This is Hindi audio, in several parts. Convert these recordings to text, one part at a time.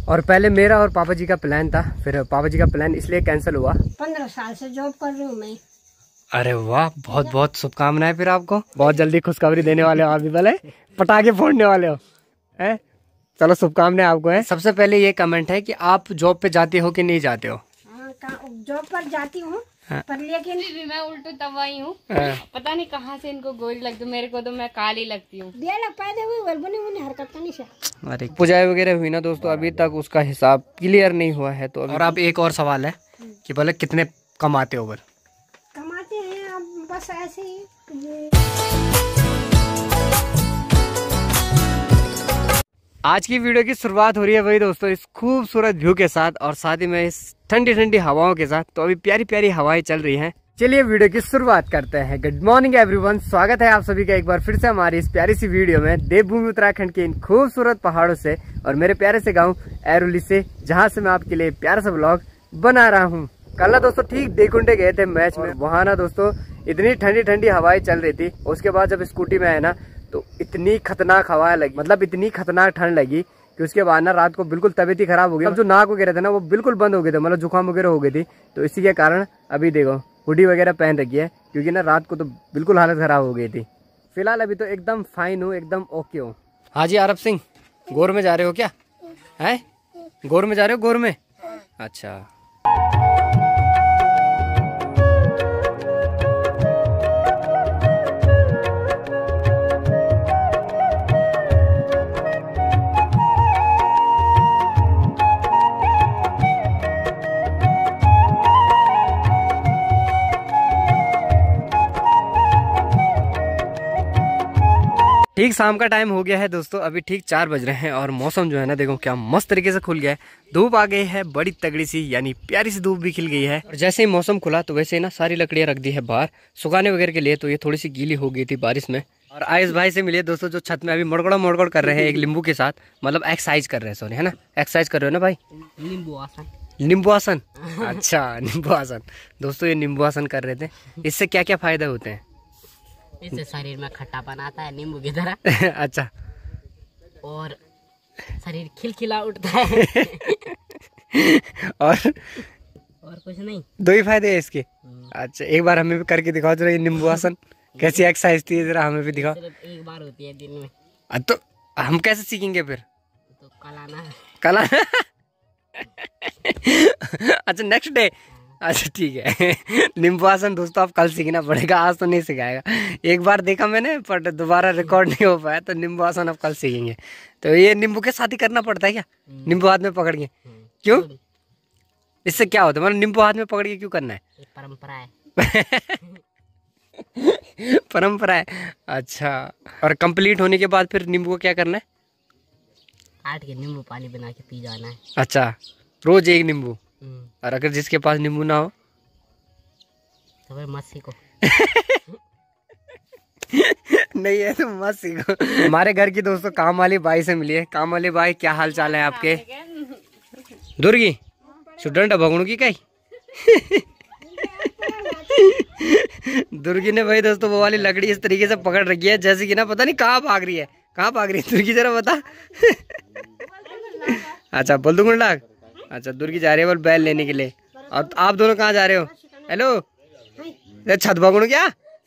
और पहले मेरा और पापा जी का प्लान था, फिर पापा जी का प्लान इसलिए कैंसिल हुआ। 15 साल से जॉब कर रही हूँ मैं। अरे वाह, बहुत बहुत शुभकामनाएं फिर आपको। बहुत जल्दी खुशखबरी देने वाले हो आप भी, भले पटाखे फोड़ने वाले हो हैं। चलो शुभकामनाएं आपको है। सबसे पहले ये कमेंट है कि आप जॉब पे जाते हो कि नहीं जाते हो? जॉब पर जाती हूँ पर लेकिन भी मैं उल्टू तवाई हूँ। पता नहीं कहाँ से इनको गोरी लगती, मेरे को तो मैं काली लगती हूँ। पैदा हुई बनी हरकत करनी से। अरे पूजाएं वगैरह हुई ना दोस्तों, अभी तक उसका हिसाब क्लियर नहीं हुआ है। तो और अब एक और सवाल है कि बोले कितने कमाते हो? कमाते हैं अब बस ऐसे ही। आज की वीडियो की शुरुआत हो रही है वही दोस्तों इस खूबसूरत व्यू के साथ, और साथ ही में इस ठंडी ठंडी हवाओं के साथ। तो अभी प्यारी प्यारी हवाएं चल रही हैं। चलिए वीडियो की शुरुआत करते हैं। गुड मॉर्निंग एवरीवन, स्वागत है आप सभी का एक बार फिर से हमारी इस प्यारी सी वीडियो में देवभूमि उत्तराखंड के इन खूबसूरत पहाड़ों से और मेरे प्यारे से गाँव ऐरोली से, जहाँ से मैं आपके लिए प्यारा सा ब्लॉग बना रहा हूँ। कल ना दोस्तों ठीक देकुंडे गए थे मैच में, वहाँ ना दोस्तों इतनी ठंडी ठंडी हवाएं चल रही थी। उसके बाद जब स्कूटी में आए ना तो इतनी खतरनाक हवा लगी, मतलब इतनी खतरनाक ठंड लगी कि उसके बाद ना रात को बिल्कुल तबीयत ही खराब हो गई। अब जो नाक वगैरह थे ना वो बिल्कुल बंद हो गए थे, मतलब जुकाम वगैरह हो गई थी। तो इसी के कारण अभी देखो हुडी वगैरह पहन रखी है, क्योंकि ना रात को तो बिल्कुल हालत खराब हो गई थी। फिलहाल अभी तो एकदम फाइन हूँ, एकदम ओके हूँ। हाँ जी आरब सिंह, गोर में जा रहे हो क्या? है गोर में जा रहे हो? गोर में, अच्छा। ठीक शाम का टाइम हो गया है दोस्तों, अभी ठीक 4 बज रहे हैं और मौसम जो है ना देखो क्या मस्त तरीके से खुल गया है। धूप आ गई है बड़ी तगड़ी सी, यानी प्यारी सी धूप भी खिल गई है। और जैसे ही मौसम खुला तो वैसे ही ना सारी लकड़ियां रख दी है बाहर सुखाने वगैरह के लिए। तो ये थोड़ी सी गीली हो गई थी बारिश में। और आयुष भाई से मिले दोस्तों जो छत में अभी मोड़गड़ कर रहे हैं एक नींबू के साथ, मतलब एक्सरसाइज कर रहे हैं। सॉरी है ना, एक्सरसाइज कर रहे हो ना भाई? नींबू आसन। नींबू आसन, अच्छा नींबू आसन। दोस्तों ये नींबू आसन कर रहे थे। इससे क्या क्या फायदे होते हैं? इससे शरीर में खट्टापन आता है नींबू की तरह। अच्छा, और शरीर खिलखिला उठता है। और कुछ नहीं, 2 ही फायदे हैं इसके। अच्छा एक बार हमें भी करके दिखाओ जरा ये नींबू आसन कैसी एक्सरसाइज थी, जरा हमें भी दिखाओ। सिर्फ एक बार होती है दिन में। तो हम कैसे सीखेंगे फिर? तो कल आना है। कल अच्छा नेक्स्ट डे, अच्छा ठीक है। नींबू आसन दोस्तों आप कल सीखना पड़ेगा, आज तो नहीं सिखाएगा। एक बार देखा मैंने पर दोबारा रिकॉर्ड नहीं हो पाया, तो नींबू आसन आप कल सीखेंगे। तो ये नींबू के साथ ही करना पड़ता है क्या? नींबू हाथ में पकड़ के क्यों? इससे क्या होता है, मतलब नींबू हाथ में पकड़ के क्यों करना है? परंपरा है। परंपरा है, अच्छा। और कंप्लीट होने के बाद फिर नींबू को क्या करना है? काट के नींबू पानी बना के पी जाना है। अच्छा, रोज एक नींबू। और अगर जिसके पास नींबू ना हो तो फिर मत सीखो। नहीं है तो मत सीखो। हमारे घर की दोस्तों काम वाली बाई से मिली है। काम वाली बाई, क्या हाल चाल है आपके? दुर्गी स्टूडेंट भगणु की कई। दुर्गी ने भाई दोस्तों वो वाली लकड़ी इस तरीके से पकड़ रखी है जैसे कि ना पता नहीं कहाँ भाग रही है। कहाँ भाग रही है दुर्गी, जरा बता। अच्छा बोल दूंगा लाग। अच्छा दुर्गी जा रही है बोल बैल लेने के लिए। और आप दोनों कहाँ जा रहे हो? हेलो, छत भगणु क्या?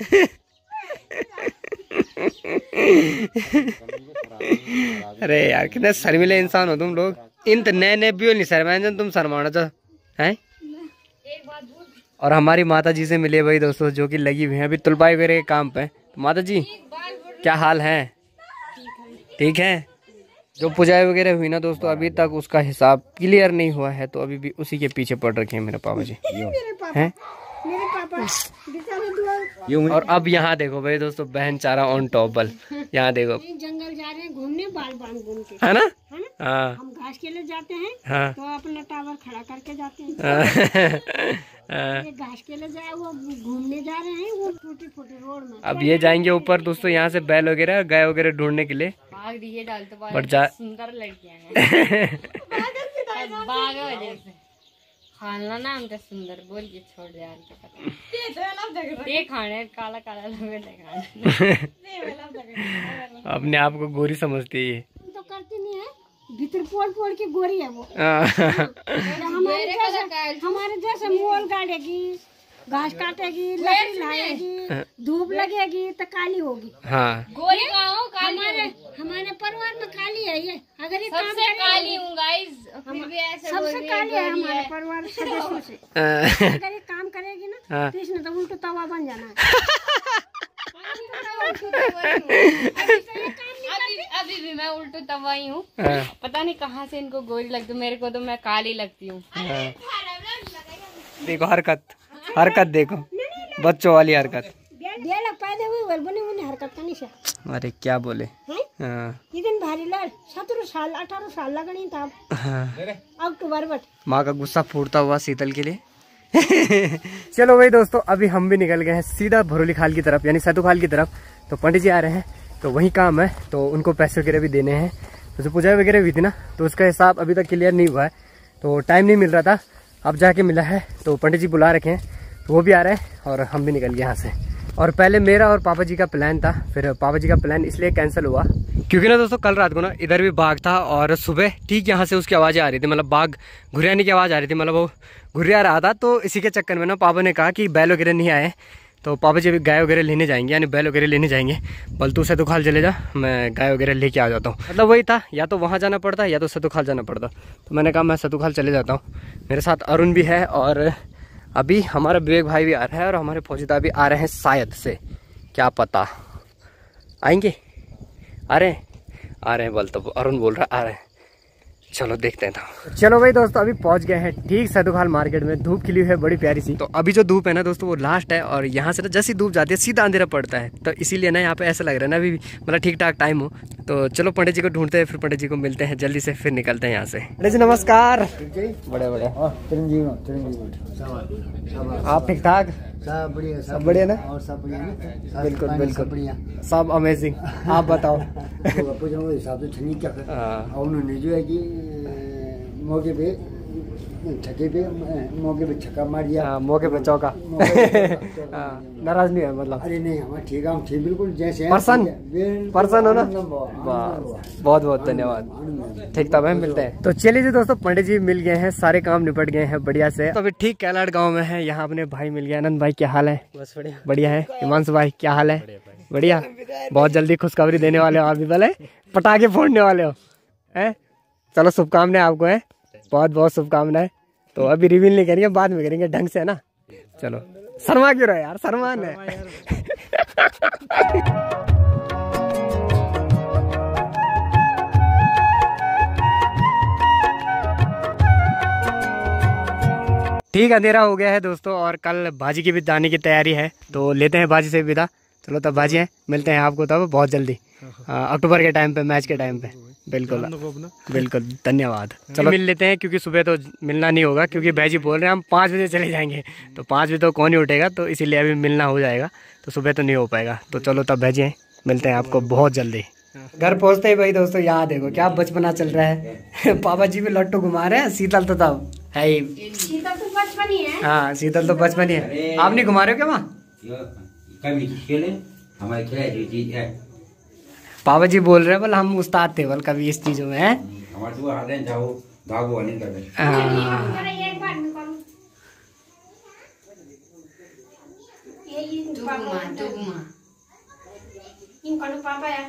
अरे यार कितने शर्मिले इंसान हो तुम लोग। इन नए नए भी नहीं शर्माए तुम शर्माना तो है। और हमारी माता जी से मिले भाई दोस्तों जो कि लगी हुई है अभी तुलपाई वगैरह के काम पे। तो माता जी क्या हाल है? ठीक है। जो पूजाएं वगैरह हुई ना दोस्तों अभी तक उसका हिसाब क्लियर नहीं हुआ है, तो अभी भी उसी के पीछे पड़ रखे हैं मेरे पापा जी हैं। और अब यहाँ देखो भाई दोस्तों बहन चारा ऑन टॉपल। यहाँ देखो जंगल जा रहे हैं घूमने, बाल बाल घूम के, है ना? हाँ हम घास के लिए जाते हैं। हाँ तो अपना टावर खड़ा करके जाते हैं। ये घास के लिए जाए वो घूमने जा रहे हैं वो टूटी फूटी रोड में। अब ये जाएंगे ऊपर दोस्तों यहाँ से बैल वगैरह गाय वगैरह ढूंढने के लिए। बट जा सुंदर लड़कियां हैं। खाना ना हम तो सुंदर बोल के छोड़ दे यार। ये खाने काला काला अपने आप को गोरी समझती है ये। तो करती नहीं है भीतर पोड़ के गोरी है वो। हमारे जैसे मोल गाड़ेगी, घास काटेगी, लकड़ी लाएगी, धूप लगेगी तो काली होगी। हाँ गोरी हमारे परिवार में काली है ये। अगर ये सबसे काली हूँ गाइस, सबसे काली है हमारे परिवार सदस्यों से। अगर ये काम करेगी ना तो इसने तो उल्टो तवा बन जाना है। अभी भी मैं उल्टू तवाई हूँ। पता नहीं कहाँ से इनको गोरी लगती, मेरे को तो मैं काली लगती हूँ। देखो हरकत देखो, बच्चों वाली हरकत। पैदा हुई बनी हरकत का निशा। अरे क्या बोले, दिन भारी लड़ 17 साल 18 साल लगनी था। अक्टूबर बट माँ का गुस्सा फूटता हुआ शीतल के लिए। चलो भाई दोस्तों, अभी हम भी निकल गए हैं सीधा भरोली खाल की तरफ, यानी सतु खाल की तरफ। तो पंडित जी आ रहे हैं, तो वही काम है, तो उनको पैसे वगैरह भी देने हैं। तो जो पूजा वगैरह हुई थी ना, तो उसका हिसाब अभी तक क्लियर नहीं हुआ है, तो टाइम नहीं मिल रहा था, अब जाके मिला है। तो पंडित जी बुला रखे हैं, तो वो भी आ रहे हैं और हम भी निकल गए यहाँ से। और पहले मेरा और पापा जी का प्लान था, फिर पापा जी का प्लान इसलिए कैंसिल हुआ क्योंकि ना दोस्तों कल रात को ना इधर भी बाघ था, और सुबह ठीक यहाँ से उसकी आवाज़ें आ रही थी, मतलब बाघ घुरियाने की आवाज़ आ रही थी, मतलब वो घुरिया रहा था। तो इसी के चक्कर में ना पापा ने कहा कि बैल वगैरह नहीं आए, तो पापा जी अभी गाय वगैरह लेने जाएंगे, यानी बैल वगैरह लेने जाएंगे। बल्तू सतुखाल चले जा, मैं गाय वगैरह लेके आ जाता हूँ। मतलब वही था, या तो वहाँ जाना पड़ता या तो सतुखाल जाना पड़ता। तो मैंने कहा मैं सतुखाल चले जाता हूँ। मेरे साथ अरुण भी है, और अभी हमारा विवेक भाई भी आ रहा है, और हमारे फौजीदा भी आ रहे हैं शायद से, क्या पता आएंगे। आ रहे हैं बोल, तो अरुण बोल रहा आ रहे हैं, चलो देखते हैं। तो चलो भाई दोस्तों, अभी पहुंच गए हैं ठीक सतुखाल मार्केट में। धूप खिली हुई है बड़ी प्यारी सी। तो अभी जो धूप है ना दोस्तों वो लास्ट है, और यहाँ से ना जैसी धूप जाती है सीधा अंधेरा पड़ता है, तो इसीलिए ना यहाँ पे ऐसा लग रहा है ना अभी मतलब ठीक ठाक टाइम हो। तो चलो पंडित जी को ढूंढते हैं, फिर पंडित जी को मिलते हैं जल्दी से, फिर निकलते हैं यहाँ से। पंडित जी नमस्कार। बड़े आप ठीक ठाक? सब बढ़िया ना? और सब बढ़िया, बिल्कुल बिल्कुल, सब अमेजिंग। आप बताओ। हिसाब से ठंडी क्या और उन्होंने जो है कि मौके पे छक्का मार दिया, मौके पे चौका। नाराज नहीं है मतलब? अरे नहीं, हमारे ठीक है, हम ठीक बिल्कुल जैसे पर्सन हो ना। बहुत बहुत धन्यवाद। ठीक, तब हम मिलते हैं। तो चलिए जी दोस्तों, पंडित जी मिल गए हैं, सारे काम निपट गए हैं बढ़िया से। तो अभी ठीक कैलाड़ गांव में है, यहाँ अपने भाई मिल गया। आनंद भाई क्या हाल है? बस बढ़िया। बढ़िया है। हिमांशु भाई क्या हाल है? बढ़िया। बहुत जल्दी खुशखबरी देने वाले हो आप भी, भले पटाखे फोड़ने वाले हो हैं। चलो शुभकामनाएं आपको है, बहुत बहुत शुभकामनाएं। तो अभी रिवील नहीं करेंगे, बाद में करेंगे ढंग से, है ना। चलो शर्मा क्यों रहे यार, शर्मान है। ठीक अंधेरा हो गया है दोस्तों, और कल बाजी की भी जाने की तैयारी है, तो लेते हैं बाजी से विदा। चलो तब बाजी है, मिलते हैं आपको तब बहुत जल्दी, अक्टूबर के टाइम पे, मैच के टाइम पे। बिल्कुल बिल्कुल, धन्यवाद। चलो मिल लेते हैं, क्योंकि सुबह तो मिलना नहीं होगा, क्योंकि भाईजी बोल रहे हैं हम 5 बजे चले जाएंगे, तो 5 बजे तो कौन ही उठेगा, तो इसीलिए अभी मिलना हो जाएगा, तो सुबह तो नहीं हो पाएगा। तो चलो तब भाईजी मिलते हैं आपको बहुत जल्दी। घर पहुँचते ही भाई दोस्तों, यहाँ देखो क्या बचपना चल रहा है। पापा जी भी लट्टू घुमा रहे हैं, शीतल तो तब है ही। शीतल तो बचपन ही है। हाँ शीतल तो बचपन ही है। आप नहीं घुमा रहे हो क्या वहाँ? हमारे खिलाए जो चीज है, पापा जी बोल रहे हैं बोल हम उस्ताद थे बोल कभी इस चीजों में है। हमारे तो हाथ हैं जाओ भागो नहीं कर रहे। एक बार में करूं ये इनको पापा है।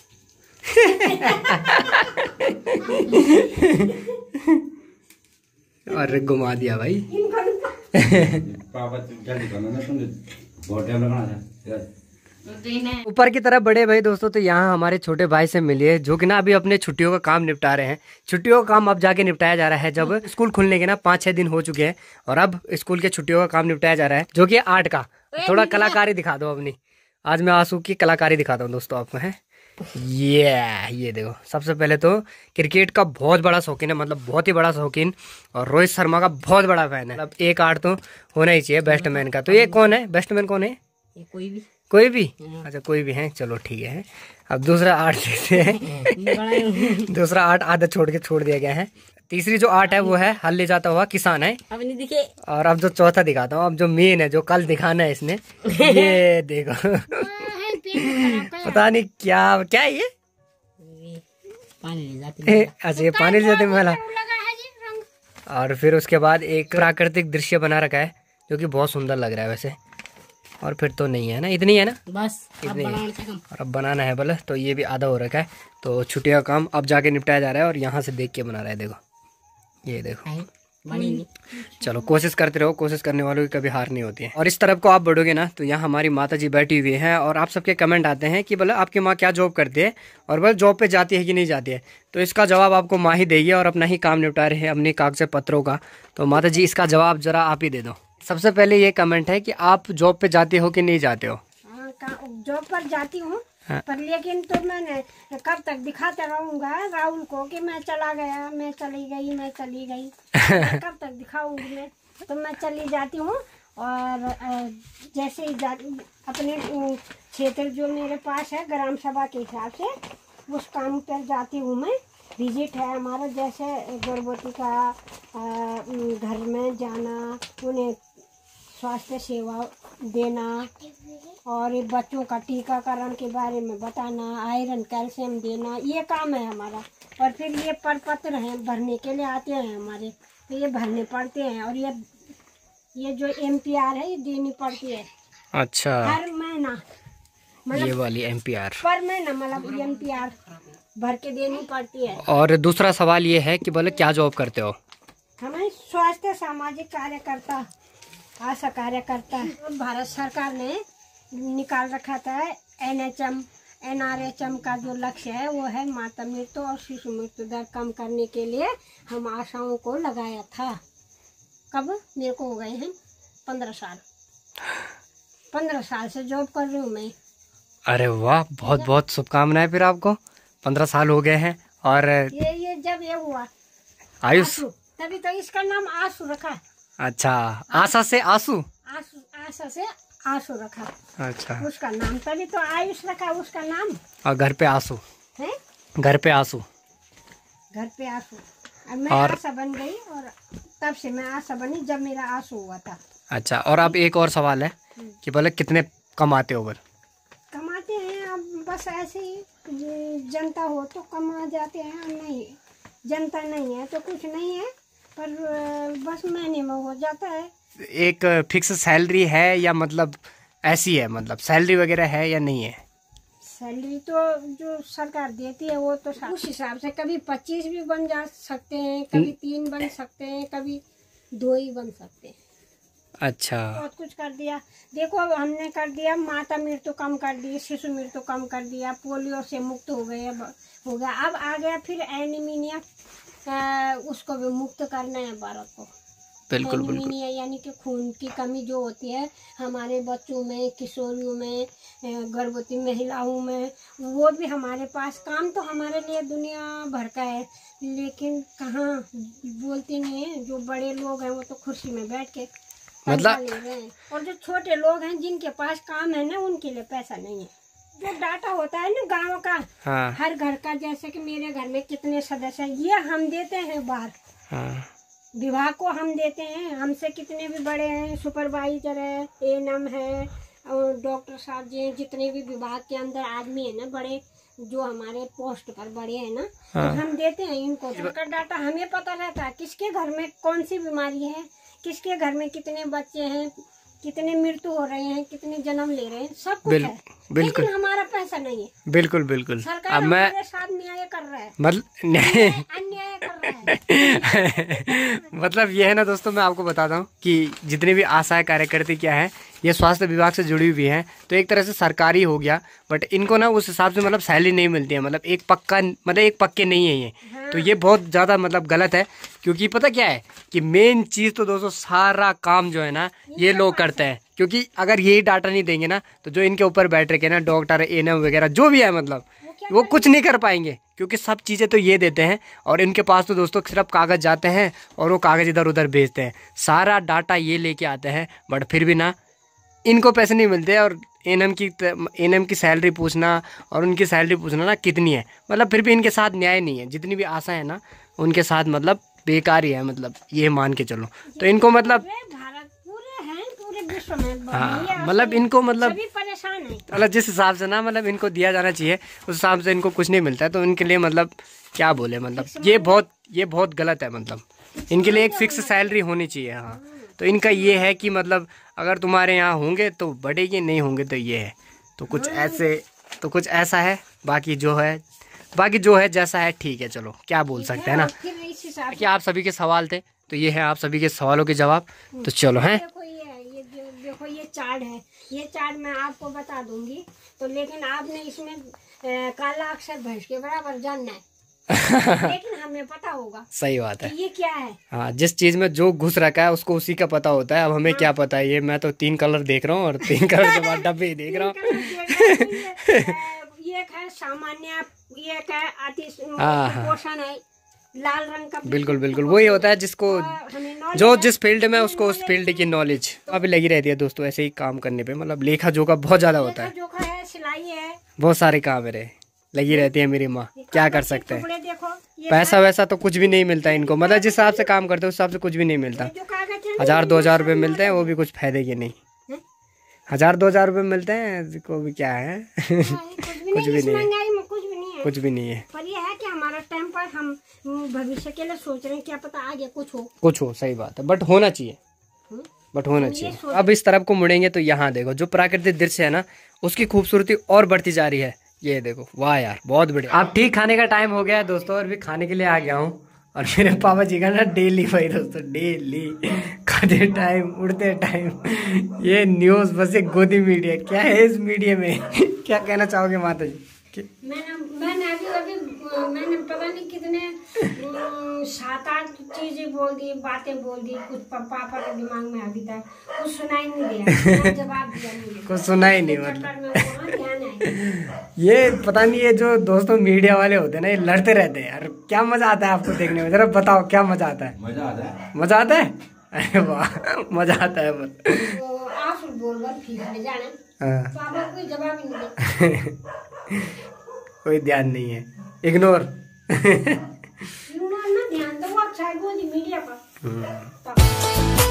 अरे घुमा दिया भाई। पापा जल्दी करना ना, तुम बहुत टाइम लगना था। ऊपर की तरफ बड़े भाई दोस्तों, तो यहाँ हमारे छोटे भाई से मिलिए, जो कि ना अभी अपने छुट्टियों का काम निपटा रहे हैं। छुट्टियों का काम अब जाके निपटाया जा रहा है, जब स्कूल खुलने के ना 5-6 दिन हो चुके हैं, और अब स्कूल के छुट्टियों का काम निपटाया जा रहा है, जो कि आर्ट का। थोड़ा कलाकारी दिखा दो अपनी, आज मैं आंसू की कलाकारी दिखाता हूँ दोस्तों आपको। है ये देखो, सबसे पहले तो क्रिकेट का बहुत बड़ा शौकीन है, मतलब बहुत ही बड़ा शौकीन, और रोहित शर्मा का बहुत बड़ा फैन है। मतलब एक आर्ट तो होना ही चाहिए बैट्समैन का। तो ये कौन है बैट्समैन, कौन है? कोई भी अच्छा कोई भी है, चलो ठीक है। अब दूसरा आर्ट देखते हैं। दूसरा आर्ट आधा छोड़ दिया गया है। तीसरी जो आर्ट है वो है हल ले जाता हुआ किसान है, अब नहीं दिखे। और अब जो चौथा दिखाता हूँ, अब जो मेन है, जो कल दिखाना है इसने, ये देखो। पता नहीं क्या है ये, पानी ले जाते। अच्छा ये पानी ले जाते वाला। और फिर उसके बाद एक प्राकृतिक दृश्य बना रखा है जो कि बहुत सुंदर लग रहा है वैसे। और फिर तो नहीं है ना, इतनी है ना बस, इतनी है। और अब बनाना है बोले तो ये भी आधा हो रखा है, तो छुट्टियों का काम अब जाके निपटाया जा रहा है। और यहाँ से देख के बना रहा है, देखो ये देखो। चलो कोशिश करते रहो, कोशिश करने वालों की कभी हार नहीं होती है। और इस तरफ को आप बढ़ोगे ना तो यहाँ हमारी माता जी बैठी हुई हैं और आप सबके कमेंट आते हैं कि बोले आपकी माँ क्या जॉब करती है और बोले जॉब पे जाती है कि नहीं जाती है। तो इसका जवाब आपको माँ ही देगी और अपना ही काम निपटा रहे हैं अपने कागज पत्रों का। तो माता जी इसका जवाब जरा आप ही दे दो। सबसे पहले ये कमेंट है कि आप जॉब पे जाते हो कि नहीं जाते हो? जॉब पर जाती हूँ, पर लेकिन तो मैं कब तक दिखाते रहूंगा राहुल को कि मैं चला गया, मैं चली गई, मैं चली गई। कब तक दिखाऊंगी मैं? तो मैं चली जाती हूँ। और जैसे ही अपने क्षेत्र जो मेरे पास है ग्राम सभा के हिसाब से उस काम पर जाती हूँ मैं। विजिट है हमारा, जैसे गर्भवती का घर में जाना, उन्हें स्वास्थ्य सेवा देना और बच्चों का टीकाकरण के बारे में बताना, आयरन कैल्शियम देना, ये काम है हमारा। और फिर ये प्रपत्र हैं भरने के लिए आते हैं हमारे, तो ये भरने पड़ते हैं। और ये जो MPR है ये देनी पड़ती है। अच्छा, हर महीना, ये वाली MPR पर महीना मतलब MPR भर के देनी पड़ती है। और दूसरा सवाल ये है कि बोले क्या जॉब करते हो? हमें स्वास्थ्य सामाजिक कार्यकर्ता, आशा कार्यकर्ता। भारत सरकार ने निकाल रखा था NRHM का जो लक्ष्य है वो है माता मृत्यु और शिशु मृत्यु दर कम करने के लिए हम आशाओं को लगाया था। कब मेरे को हो गए हैं 15 साल। 15 साल से जॉब कर रही हूँ मैं। अरे वाह, बहुत बहुत शुभकामनाएं फिर आपको। 15 साल हो गए हैं। और ये जब ये हुआ आयुष, तभी तो इसका नाम आंसू रखा। अच्छा, आशा से आंसू, आशा से आंसू रखा। अच्छा, उसका नाम तभी तो आयुष रखा उसका नाम। और घर पे आंसू है, घर पे आंसू, घर पे आंसू। अब मैं आशा बन गई और तब से मैं आशा बनी जब मेरा आंसू हुआ था। अच्छा, और अब एक और सवाल है कि बोले कितने कमाते हो? कमाते हैं अब बस ऐसे ही, जनता हो तो कमा जाते हैं, नहीं जनता नहीं है तो कुछ नहीं है, पर बस महीने में हो जाता है। एक फिक्स सैलरी है या मतलब ऐसी है, मतलब सैलरी वगैरह है या नहीं है? सैलरी तो जो सरकार देती है वो तो उस हिसाब से कभी 25 भी बन जा सकते हैं, कभी 3 बन सकते हैं, कभी 2 ही बन सकते हैं। अच्छा, बहुत कुछ कर दिया। देखो अब हमने कर दिया, माता मृत्यु कम कर दी, शिशु मृत्यु कम कर दिया, पोलियो से मुक्त हो गया। अब आ गया फिर एनीमिया, उसको भी मुक्त करना है भारत को। बिल्कुल एनीमिया यानी कि खून की कमी जो होती है हमारे बच्चों में, किशोरियों में, गर्भवती महिलाओं में, वो भी हमारे पास। काम तो हमारे लिए दुनिया भर का है, लेकिन कहाँ बोलते नहीं है। जो बड़े लोग हैं वो तो कुर्सी में बैठ के मतलब ले रहे हैं, और जो छोटे लोग हैं जिनके पास काम है ना उनके लिए पैसा नहीं है। जो डाटा होता है ना गाँव का, हाँ। हर घर का, जैसे कि मेरे घर में कितने सदस्य हैं ये हम देते हैं बाहर। हाँ। विभाग को हम देते हैं, हमसे कितने भी बड़े हैं, सुपरवाइजर है, ANM है, और डॉक्टर साहब जी हैं, जितने भी विभाग के अंदर आदमी है ना बड़े, जो हमारे पोस्ट पर बड़े हैं ना, हाँ। तो हम देते हैं इनको। इसका डाटा हमें पता रहता है किसके घर में कौन सी बीमारी है, किसके घर में कितने बच्चे हैं, कितने मृत्यु हो रहे हैं, कितने जन्म ले रहे हैं, सब कुछ है। बिल्कुल, लेकिन हमारा पैसा नहीं है। बिल्कुल बिल्कुल। सरकार हमारे साथ न्याय कर रहा है, मतलब अन्याय कर रहा है। मतलब ये है ना दोस्तों, मैं आपको बताता हूँ कि जितनी भी आशाएं कार्यकर्ती क्या है ये स्वास्थ्य विभाग से जुड़ी हुई हैं, तो एक तरह से सरकारी हो गया, बट इनको ना उस हिसाब से मतलब सैलरी नहीं मिलती है, मतलब एक पक्के नहीं है ये। हाँ। तो ये बहुत ज़्यादा मतलब गलत है, क्योंकि पता क्या है कि मेन चीज़ तो दोस्तों सारा काम जो है ना ये लोग करते हैं, क्योंकि अगर यही डाटा नहीं देंगे ना तो जो इनके ऊपर बैठ रखे ना डॉक्टर, ANM वगैरह जो भी है, मतलब वो कुछ नहीं कर पाएंगे, क्योंकि सब चीज़ें तो ये देते हैं और इनके पास तो दोस्तों सिर्फ कागज़ जाते हैं और वो कागज़ इधर उधर भेजते हैं, सारा डाटा ये लेके आते हैं, बट फिर भी ना इनको पैसे नहीं मिलते। और ANM की सैलरी पूछना और उनकी सैलरी पूछना ना कितनी है, मतलब फिर भी इनके साथ न्याय नहीं है। जितनी भी आशा है ना उनके साथ मतलब बेकार ही है, मतलब ये मान के चलो। तो इनको मतलब भारत पूरे विश्व में हाँ, मतलब इनको मतलब सभी परेशान है। मतलब जिस हिसाब से ना मतलब इनको दिया जाना चाहिए उस हिसाब से इनको कुछ नहीं मिलता है, तो इनके लिए मतलब क्या बोले, मतलब ये बहुत गलत है। मतलब इनके लिए एक फिक्स सैलरी होनी चाहिए। हाँ, तो इनका ये है कि मतलब अगर तुम्हारे यहाँ होंगे तो बढ़ेगी, नहीं होंगे तो ये है। तो कुछ ऐसा है। बाकी जो है जैसा है ठीक है, चलो क्या बोल सकते हैं ना। कि आप सभी के सवाल थे, तो ये है आप सभी के सवालों के जवाब। तो चलो हैं, देखो ये चार्ट है, ये चार्ट मैं आपको बता दूंगी, तो लेकिन आपने इसमें काला अक्षर भैंस के बराबर जानना है। लेकिन हमें पता होगा। सही बात है। ये क्या है? हाँ, जिस चीज में जो घुस रखा है उसको उसी का पता होता है। अब हमें क्या पता है, ये मैं तो 3 कलर देख रहा हूँ और 3 कलर के बाद डब्बे ही देख रहा हूँ। ये है सामान्य, ये है अति हाँ। पोषण है, लाल रंग का। बिल्कुल वही होता है जिसको जो जिस फील्ड में उसको उस फील्ड की नॉलेज अभी लगी रहती है दोस्तों। ऐसे ही काम करने पे मतलब लेखा जोखा बहुत ज्यादा होता है। जोखा है, सिलाई है, बहुत सारे काम मेरे लगी रहती है मेरी माँ। क्या कर सकते हैं, देखो पैसा वैसा तो कुछ भी नहीं मिलता इनको। मतलब जिस हिसाब से काम करते हैं उस हिसाब से कुछ भी नहीं मिलता। 1000-2000 रुपये मिलते हैं, वो भी कुछ फायदे के नहीं। 1000-2000 रुपये मिलते हैं, को भी क्या है। कुछ भी नहीं है, कुछ भी नहीं है। पर ये है कि हमारा टाइम पर हम भविष्य के लिए सोच रहे हैं, क्या पता आगे कुछ हो। सही बात है, बट होना चाहिए। अब इस तरफ को मुड़ेंगे तो यहाँ देखो जो प्राकृतिक दृश्य है ना, उसकी खूबसूरती और बढ़ती जा रही है। ये देखो, वाह यार बहुत बढ़िया। अब ठीक खाने का टाइम हो गया है दोस्तों, और भी खाने के लिए आ गया हूँ। और मेरे पापा जी का ना डेली भाई दोस्तों, डेली खाते टाइम उड़ते टाइम ये न्यूज़ बस एक गोदी मीडिया। क्या है इस मीडिया में? क्या कहना चाहोगे माता जी? मैंने पता नहीं कितने 7-8 चीजें बोल दी, बातें बोल दी, कुछ पापा के दिमाग में अभी तक कुछ सुनाई नहीं दिया, जवाब दिया मुझे कुछ सुना ही नहीं। मतलब ये पता नहीं, ये जो दोस्तों मीडिया वाले होते हैं ना, ये लड़ते रहते हैं यार। क्या मजा आता है आपको देखने में? जरा बताओ क्या मजा आता है? मजा आता है। अरे वाह, मजा आता है। आप बोल पापा कोई जवाब ही नहीं। कोई ध्यान नहीं है, इग्नोर। ना ध्यान दो, आप मीडिया पर।